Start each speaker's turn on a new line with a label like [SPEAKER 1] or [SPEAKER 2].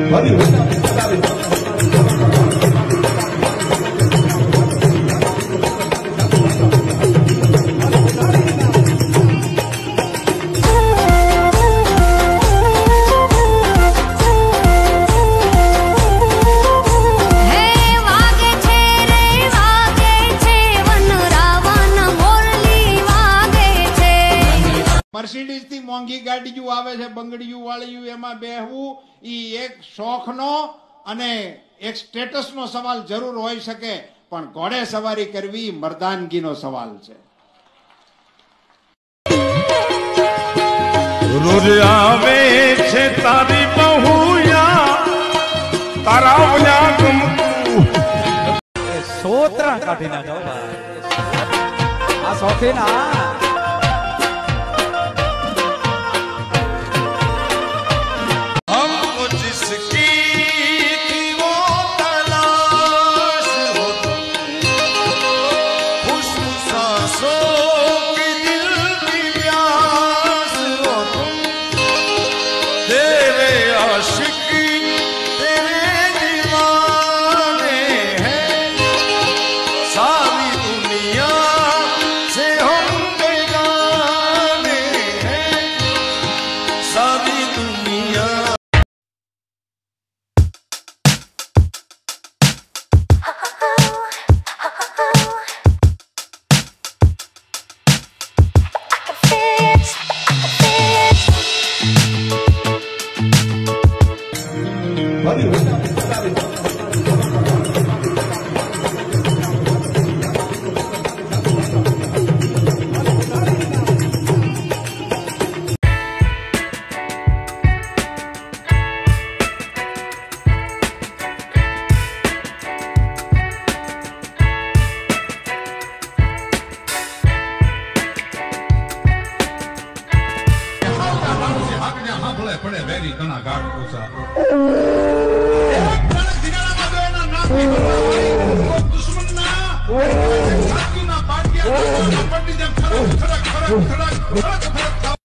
[SPEAKER 1] Mercedes थी मोंघी गाड़ीओ आवे छे बंगड़ीओ वाळीओ एमां बेहवू ई एक शौखनो अने एक स्टेटसनो सवाल जरूर होई शके पण घोड़े सवारी करवी मर्दानगीनो सवाल छे।
[SPEAKER 2] रोज आवे छे तारी बहुया तारा वया गमकू सोत्रा काढी नाखो भाई आ शौकीन आ
[SPEAKER 3] पड़े वेरी कना गाड़ कोसा दुश्मन ना छाती ना पाट गया पट्टी जब खड़ा